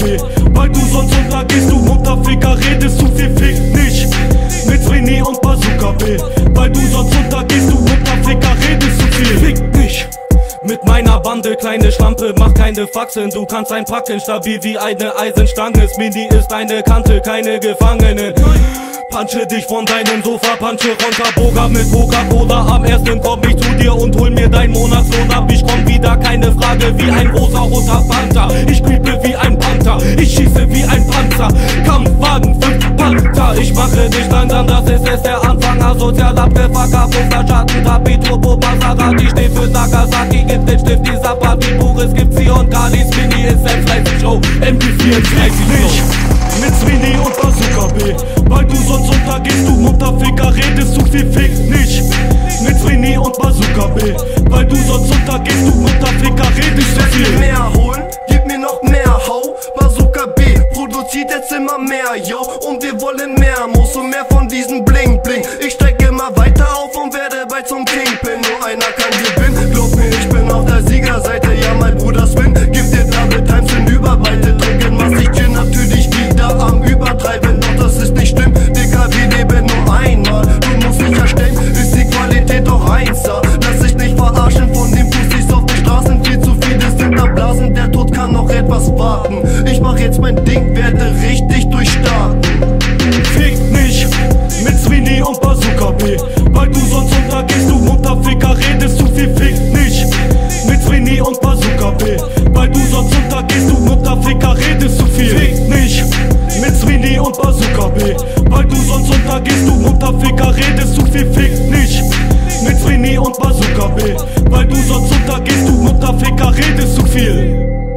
B, weil du sonst untergehst, du Mutterficker, redest zu viel, fick nicht mit Sweeney und Bazooka B, weil du sonst untergehst, du Mutterficker, redest zu viel, fick nicht mit meiner Bande, kleine Schlampe, mach keine Faxen, du kannst einpacken, stabil wie eine Eisenstange, Sweeney ist eine Kante, keine Gefangenen. Punche dich von deinem Sofa, punche Ronka-Boga mit Coca-Cola. Am ersten komm ich zu dir und hol mir dein Monatslohn ab. Ich komm wieder, keine Frage, wie ein rosa-roter Panther. Ich creepe wie ein Panther, ich schieße wie ein Panzer. Kampfwagen, 5 Panther. Ich mache dich langsam, das ist erst der Anfang. Asozial abgefucker, Schatten, Tapi, Turbo, Maserati. Steht für Nagasaki, gibt den Stift, dieser Party. Pures gibt sie und Kali. Sweeney ist selbst Show, MP34 nicht mit Sweeney und Bazooka B, weil du sonst untergehst, du Mutterficker, redest zu viel, fick nicht mit Sweeney und Bazooka B, weil du sonst untergehst, du Mutterficker, redest zu viel. Mir mehr holen, gib mir noch mehr, hau. Bazooka B produziert jetzt immer mehr, yo, und wir wollen mehr, muss und mehr von diesem Bling Bling. Ich steig immer weiter auf und werde bald zum Kingpin. Nur einer kann gewinnen, glaub mir, ich bin auf der Siegerseite, ja, mein Bruder Swin, gib dir Double Times in Überweite, trinken massig Gin, natürlich wieder am Übertreiben, doch das ist nicht schlimm, Digga, wir leben nur einmal, du musst dich erstellen, ist die Qualität doch 1er, lass dich nicht verarschen von den Pussys auf den Straßen, viel zu viele sind am Blasen, der Tod kann noch etwas warten, ich mach jetzt mein Ding, werde richtig durchstarten. Fick nicht mit Sweeney und Bazooka B, weil du sonst untergehst, du Mutterficker, redest zu viel, fick nicht mit Sweeney und Bazooka B, weil du sonst untergehst, du Mutterficker, redest zu viel, fick nicht mit Sweeney und Bazooka B, weil du sonst untergehst, du Mutterficker, redest zu viel, fick nicht mit Sweeney und Bazooka B, weil du sonst untergehst, du Mutterficker, redest zu viel.